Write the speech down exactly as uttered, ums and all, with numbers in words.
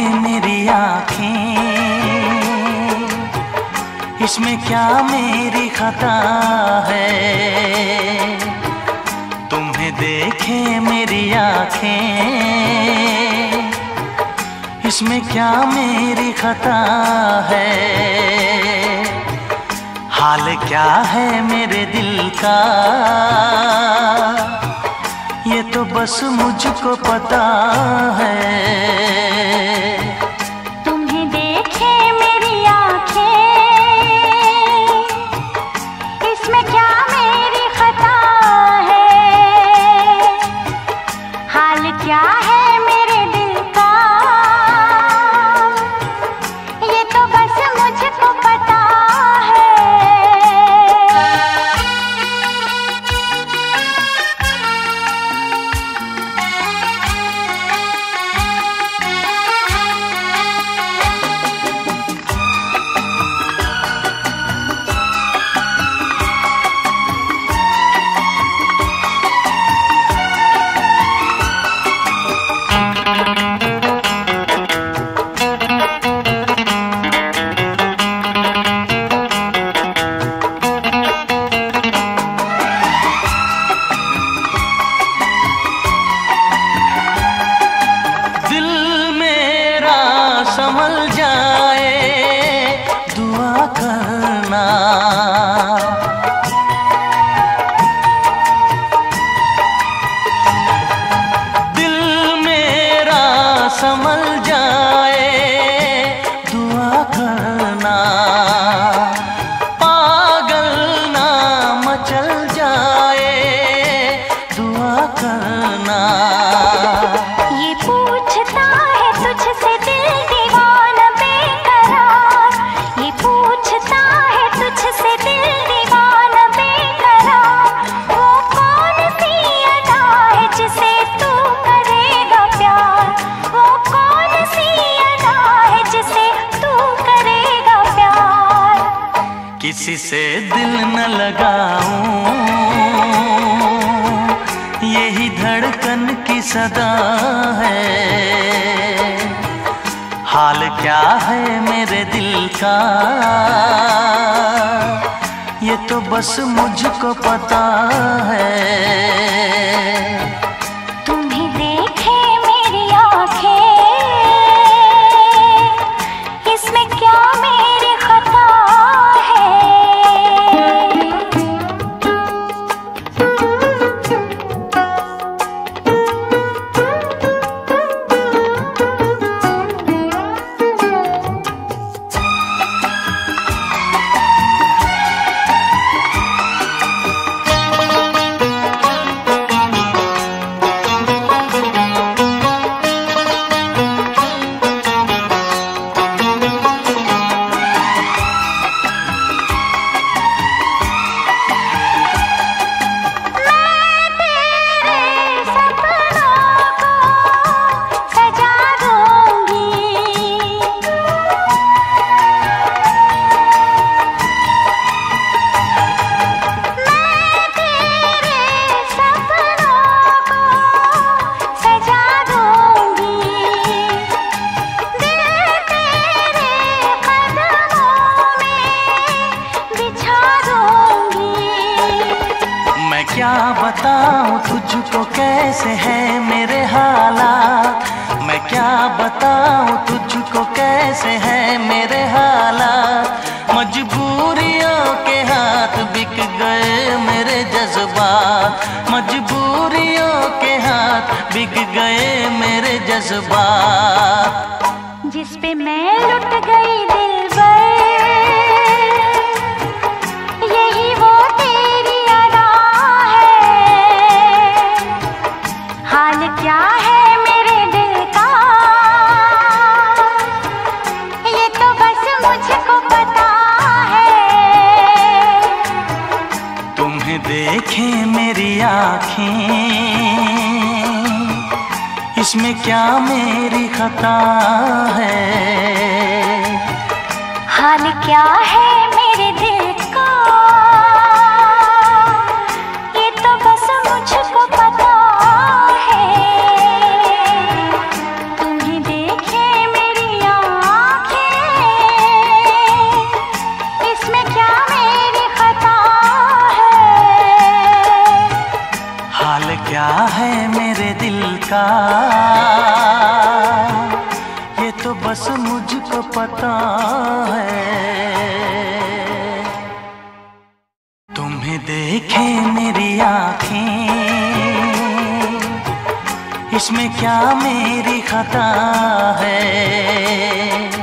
मेरी आँखें, इसमें क्या मेरी खता है। तुम्हें देखे मेरी आँखें, इसमें क्या मेरी खता है। हाल क्या है मेरे दिल का, ये तो बस मुझको पता है। तुम्हें देखे मेरी आँखें, इसमें क्या मेरी खता है। हाल क्या है मेरे दिल का, ये तो बस मुझको पता है। संभल जाए दुआ करना, दिल मेरा संभल जाए दुआ करना। पागल ना मचल जाए दुआ करना। ये पूछता है तुझसे दिल दीवाना बेकरार, ये पूछता है तुझसे दिल दीवाना बेकरार। वो कौन सी अदा है जिसे तू करेगा प्यार, वो कौन सी अदा है जिसे तू करेगा प्यार। किसी से दिल न लगाऊं, यही धड़कन की सदा है। हाल क्या है मेरे दिल का, ये तो बस मुझको पता है। तुम्हें देखे मेरी आँखें, इसमें क्या मेरी खता है। क्या बताऊं तुझको कैसे है मेरे हालात, मैं क्या बताऊं तुझको कैसे है मेरे हालात। मजबूरियों के हाथ बिक गए मेरे जज्बात, मजबूरियों के हाथ बिक गए मेरे जज्बात। जिस पे मैं लुट गई दिलबर, यही वो तेरी अदा है। हाल क्या है मेरे दिल का, ये तो बस मुझको पता है। तुम्हें देखे मेरी आँखें, इसमें क्या मेरी खता है। हाल क्या है मेरे दिल का, ये तो बस मुझको पता है। तुम्हें देखे मेरी का, ये तो बस मुझको पता है। तुम्हें देखे मेरी आँखें, इसमें क्या मेरी खता है।